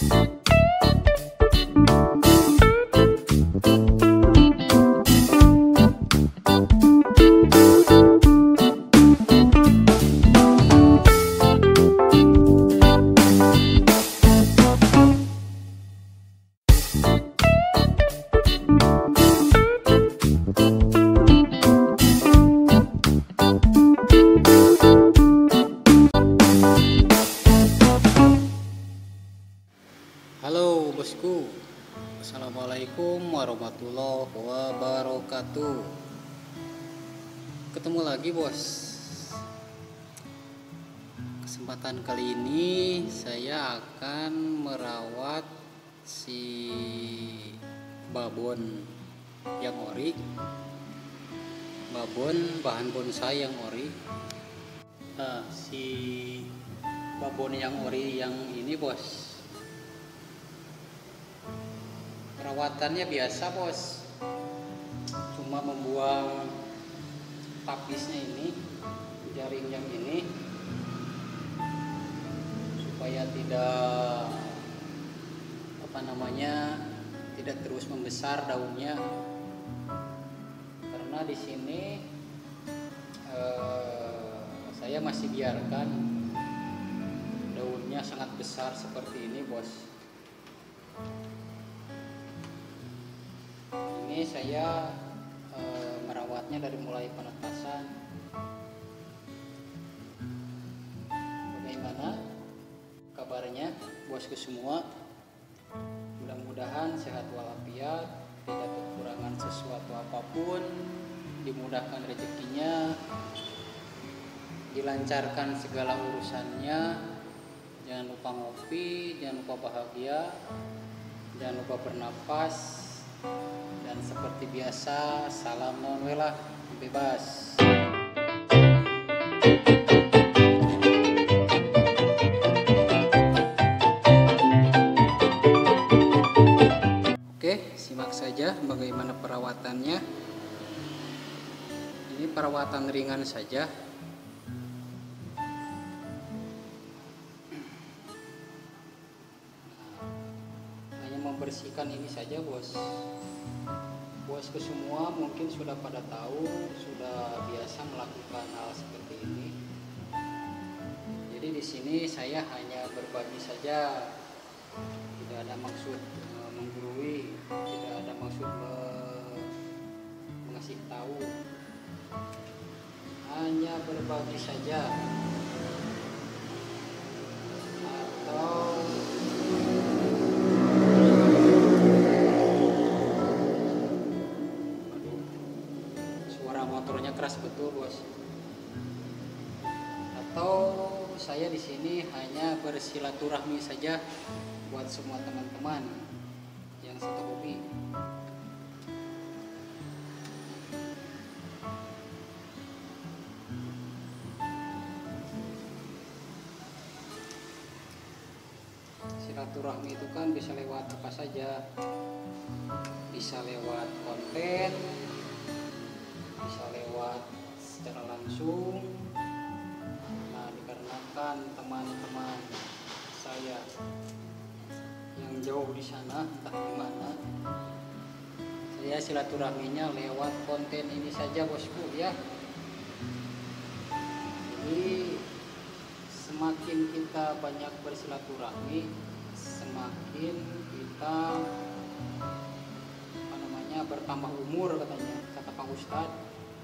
Halo bosku, Assalamualaikum warahmatullahi wabarakatuh. Ketemu lagi bos. Kesempatan kali ini saya akan merawat si babon yang ori, babon bahan bonsai yang ori. Nah, si babon yang ori yang ini bos, perawatannya biasa bos, cuma membuang tapisnya ini, jaring yang ini, supaya tidak tidak terus membesar daunnya, karena di sini saya masih biarkan daunnya sangat besar seperti ini bos. Ini saya merawatnya dari mulai penetasan. Bagaimana kabarnya bosku semua? Mudah-mudahan sehat walafiat, tidak kekurangan sesuatu apapun, dimudahkan rezekinya, dilancarkan segala urusannya. Jangan lupa ngopi, jangan lupa bahagia, jangan lupa bernapas. Dan seperti biasa, salam non welah bebas. Oke, simak saja bagaimana perawatannya. Ini perawatan ringan saja. Hanya membersihkan ini saja bos. Bosku semua mungkin sudah pada tahu, sudah biasa melakukan hal seperti ini. Jadi di sini saya hanya berbagi saja, tidak ada maksud menggurui, tidak ada maksud mengasih tahu, hanya berbagi saja. Atau motornya keras betul bos. Atau saya di sini hanya bersilaturahmi saja buat semua teman-teman yang satu hobi. Silaturahmi itu kan bisa lewat apa saja, bisa lewat konten, bisa lewat secara langsung. Nah, dikarenakan teman-teman saya yang jauh di sana, entah di mana, saya silaturahminya lewat konten ini saja bosku ya. Jadi semakin kita banyak bersilaturahmi, semakin kita bertambah umur, katanya kata Pak Ustadz.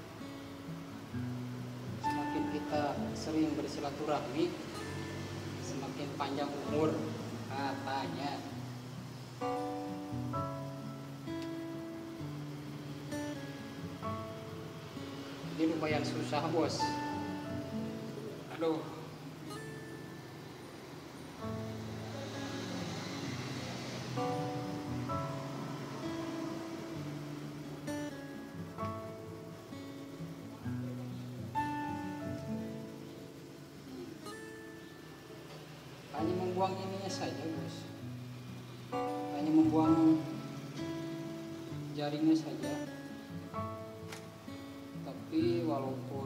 Semakin kita sering bersilaturahmi, semakin panjang umur katanya. Ini lumayan susah bos. Aduh. Hanya membuang ininya saja bos, hanya membuang jaringnya saja. Tapi walaupun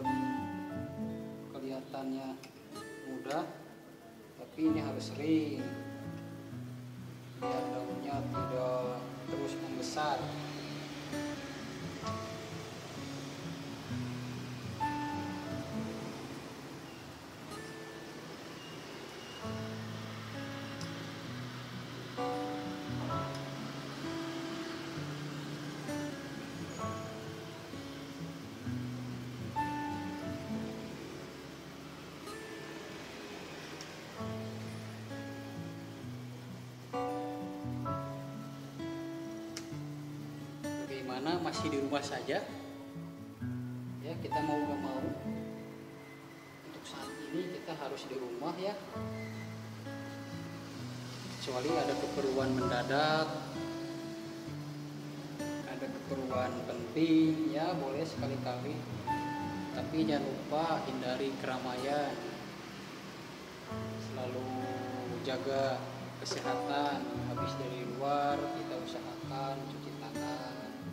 kelihatannya mudah, tapi ini harus sering. dimana masih di rumah saja ya, kita mau nggak mau untuk saat ini kita harus di rumah ya, kecuali ada keperluan mendadak, ada keperluan penting ya boleh sekali-kali, tapi jangan lupa hindari keramaian, selalu jaga kesehatan. Habis dari luar kita usahakan cuci tangan.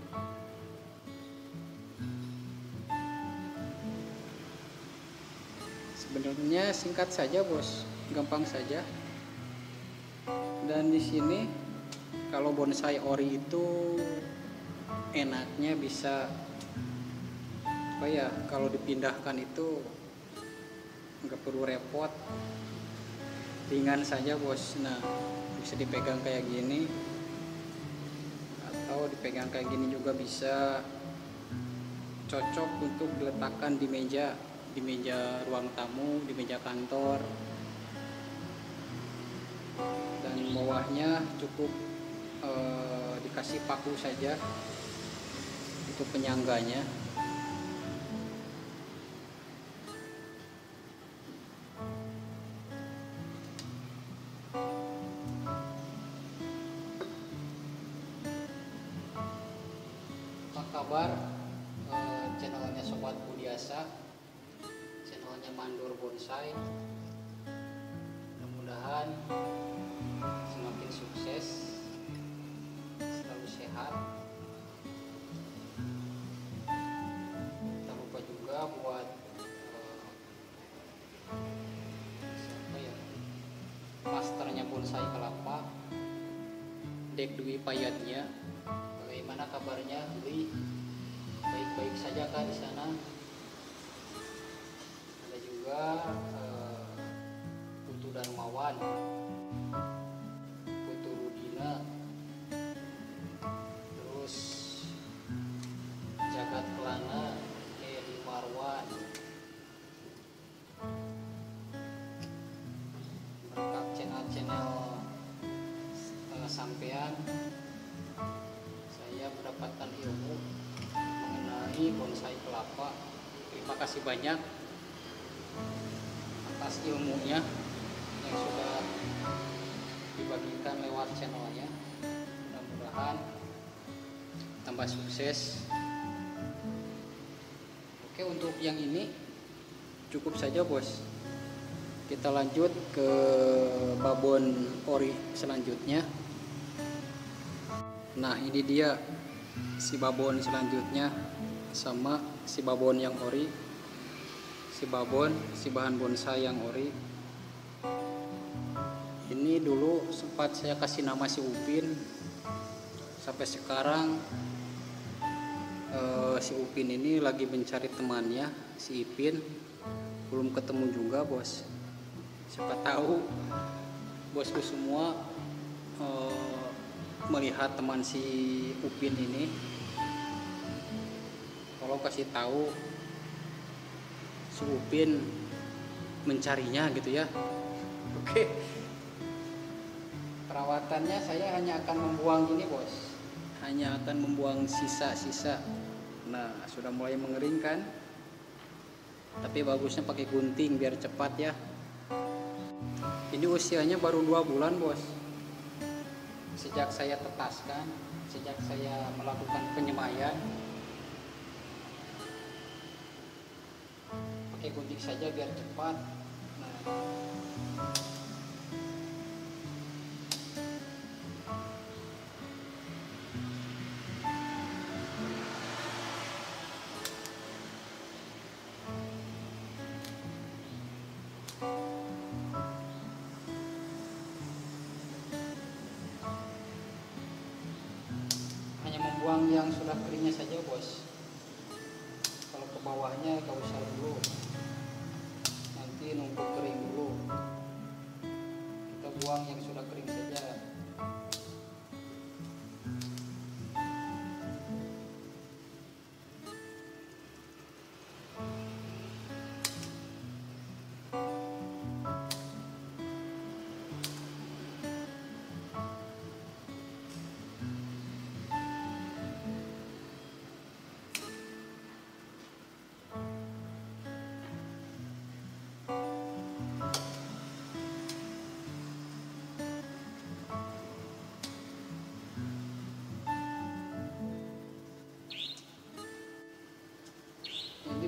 Sebenarnya singkat saja bos, gampang saja. Dan di sini kalau bonsai ori itu enaknya bisa apa ya, kalau dipindahkan itu nggak perlu repot, ringan saja bos. Nah, bisa dipegang kayak gini atau dipegang kayak gini juga bisa, cocok untuk diletakkan di meja ruang tamu, di meja kantor. Dan bawahnya cukup dikasih paku saja untuk penyangganya. Kabar channelnya Sobat Budiasa, channelnya Mandor Bonsai. Mudah-mudahan semakin sukses, selalu sehat. Jangan lupa juga buat siapa ya, masternya bonsai kelapa, Dek Dwi Payatnya. Bagaimana kabarnya, Dwi? Baik-baik saja kah di sana? Ada juga Putu Darmawan, Putu Rudina, terus Jagat Kelana, Edi Marwan, berkat channel sampean saya mendapatkan ilmu mengenai bonsai kelapa. Terima kasih banyak atas ilmunya yang sudah dibagikan lewat channelnya. Mudah-mudahan tambah sukses. Oke, untuk yang ini cukup saja bos. Kita lanjut ke babon ori selanjutnya. Nah, ini dia si babon selanjutnya sama si babon yang ori, si bahan bonsai yang ori. Ini dulu sempat saya kasih nama si Upin. Sampai sekarang si Upin ini lagi mencari temannya, si Ipin. Belum ketemu juga bos. Siapa tahu bosku semua melihat teman si Upin ini, kalau kasih tahu si Upin mencarinya gitu ya. Oke. Perawatannya saya hanya akan membuang ini bos, hanya akan membuang sisa-sisa. Nah, sudah mulai mengering kan, tapi bagusnya pakai gunting biar cepat ya. Ini usianya baru 2 bulan bos, sejak saya tetaskan, sejak saya melakukan penyemaian. Pakai gunting saja biar cepat. Nah, hanya membuang yang sudah keringnya saja bos. Kalau ke bawahnya gak usah dulu, nanti nunggu kering dulu. Kita buang yang sudah kering saja.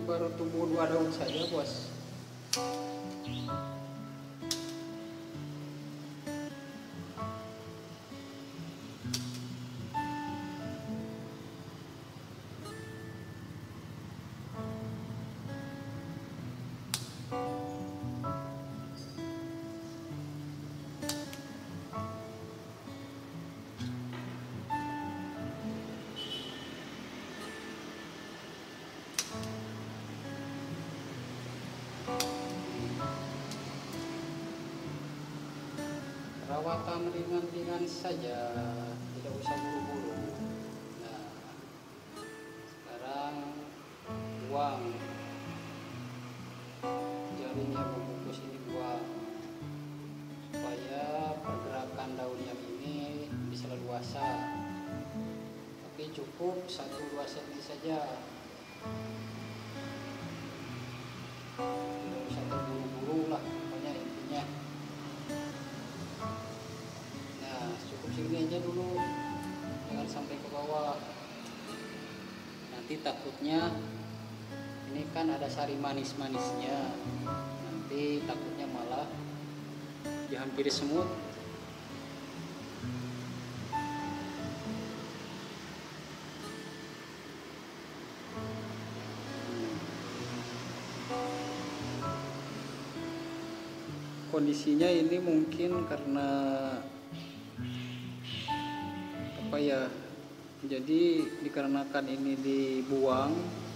baru tumbuh 2 daun saja bos. Perawatan ringan-ringan saja, tidak usah buru-buru. Nah, sekarang buang jaringnya bungkus ini, buang supaya pergerakan daun yang ini bisa leluasa. Tapi cukup 1-2 cm saja, tidak usah terburu-buru lah pokoknya intinya. Cukup segini aja dulu, jangan sampai ke bawah. Nanti takutnya ini kan ada sari manis-manisnya, nanti takutnya malah dihampiri semut. Kondisinya ini mungkin karena apa ya, jadi dikarenakan ini dibuang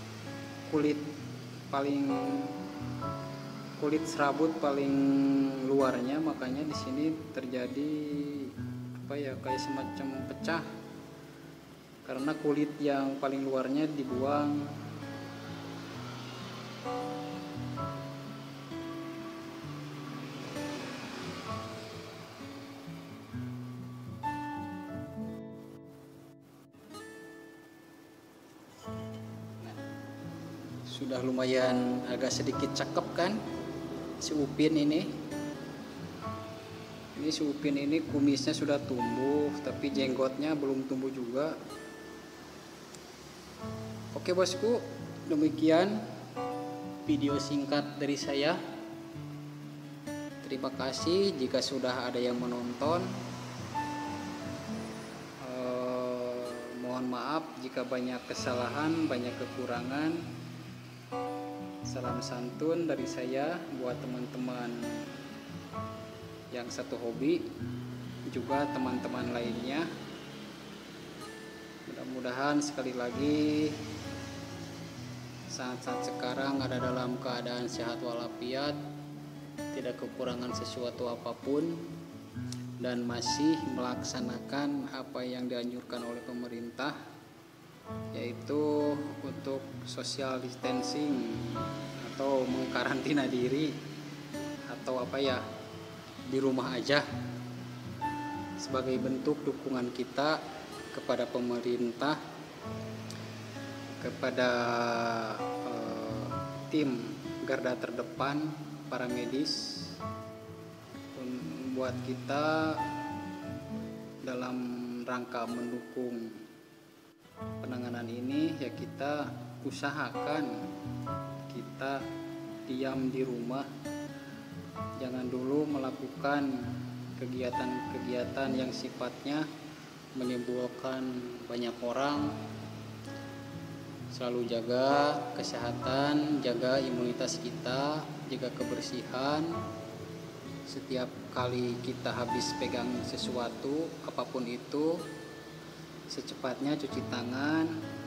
kulit serabut paling luarnya, makanya di sini terjadi apa ya, kayak semacam pecah karena kulit yang paling luarnya dibuang. Sudah lumayan agak sedikit cakep kan si Upin ini. Si Upin ini kumisnya sudah tumbuh, tapi jenggotnya belum tumbuh juga. Oke bosku, demikian video singkat dari saya. Terima kasih jika sudah ada yang menonton. Mohon maaf jika banyak kesalahan, banyak kekurangan. Salam santun dari saya buat teman-teman yang satu hobi, juga teman-teman lainnya. Mudah-mudahan sekali lagi saat-saat sekarang ada dalam keadaan sehat walafiat, tidak kekurangan sesuatu apapun, dan masih melaksanakan apa yang dianjurkan oleh pemerintah, yaitu untuk social distancing atau mengkarantina diri atau apa ya, di rumah aja, sebagai bentuk dukungan kita kepada pemerintah, kepada tim garda terdepan para medis, buat kita dalam rangka mendukung penanganan ini. Ya kita usahakan kita diam di rumah, jangan dulu melakukan kegiatan-kegiatan yang sifatnya menimbulkan banyak orang. Selalu jaga kesehatan, jaga imunitas kita, jaga kebersihan. Setiap kali kita habis pegang sesuatu apapun itu, secepatnya cuci tangan,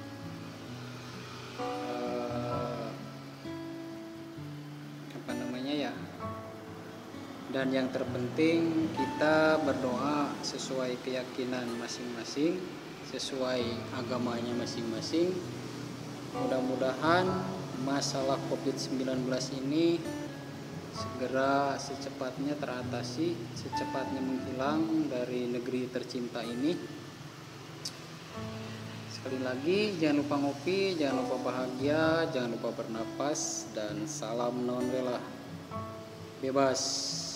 dan yang terpenting kita berdoa sesuai keyakinan masing-masing, sesuai agamanya masing-masing. Mudah-mudahan masalah COVID-19 ini segera secepatnya teratasi, secepatnya menghilang dari negeri tercinta ini. Sekali lagi, jangan lupa ngopi, jangan lupa bahagia, jangan lupa bernapas, dan salam non rela bebas.